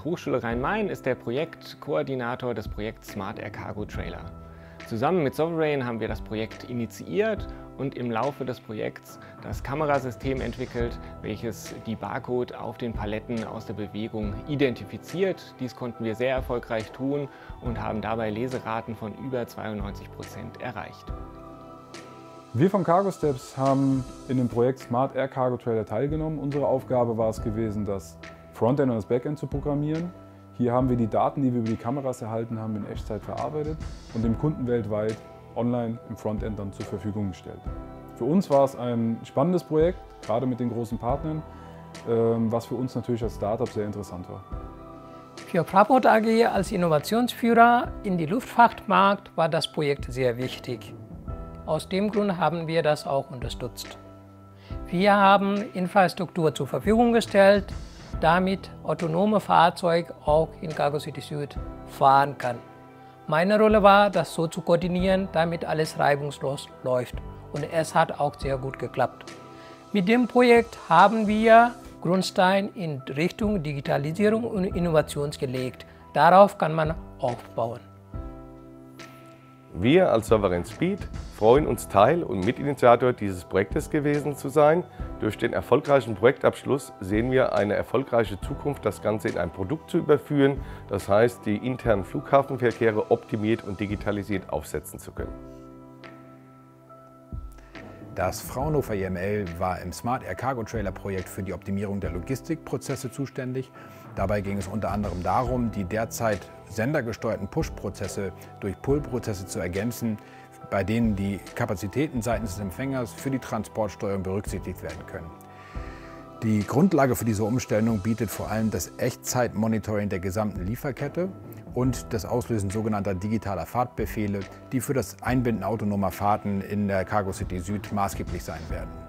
Hochschule Rhein-Main ist der Projektkoordinator des Projekts Smart Air Cargo Trailer. Zusammen mit Sovereign haben wir das Projekt initiiert und im Laufe des Projekts das Kamerasystem entwickelt, welches die Barcode auf den Paletten aus der Bewegung identifiziert. Dies konnten wir sehr erfolgreich tun und haben dabei Leseraten von über 92% erreicht. Wir von CargoSteps haben in dem Projekt Smart Air Cargo Trailer teilgenommen. Unsere Aufgabe war es gewesen, das Frontend und das Backend zu programmieren. Hier haben wir die Daten, die wir über die Kameras erhalten haben, in Echtzeit verarbeitet und dem Kunden weltweit online im Frontend dann zur Verfügung gestellt. Für uns war es ein spannendes Projekt, gerade mit den großen Partnern, was für uns natürlich als Startup sehr interessant war. Für Fraport AG als Innovationsführer in die Luftfahrtmarkt war das Projekt sehr wichtig. Aus dem Grund haben wir das auch unterstützt. Wir haben Infrastruktur zur Verfügung gestellt, damit autonome Fahrzeuge auch in Cargo City Süd fahren kann. Meine Rolle war, das so zu koordinieren, damit alles reibungslos läuft. Und es hat auch sehr gut geklappt. Mit dem Projekt haben wir Grundstein in Richtung Digitalisierung und Innovation gelegt. Darauf kann man aufbauen. Wir als Sovereign Speed freuen uns, Teil und Mitinitiator dieses Projektes gewesen zu sein. Durch den erfolgreichen Projektabschluss sehen wir eine erfolgreiche Zukunft, das Ganze in ein Produkt zu überführen. Das heißt, die internen Flughafenverkehre optimiert und digitalisiert aufsetzen zu können. Das Fraunhofer IML war im Smart Air Cargo Trailer Projekt für die Optimierung der Logistikprozesse zuständig. Dabei ging es unter anderem darum, die derzeit sendergesteuerten Push-Prozesse durch Pull-Prozesse zu ergänzen, bei denen die Kapazitäten seitens des Empfängers für die Transportsteuerung berücksichtigt werden können. Die Grundlage für diese Umstellung bietet vor allem das Echtzeit-Monitoring der gesamten Lieferkette und das Auslösen sogenannter digitaler Fahrtbefehle, die für das Einbinden autonomer Fahrten in der Cargo City Süd maßgeblich sein werden.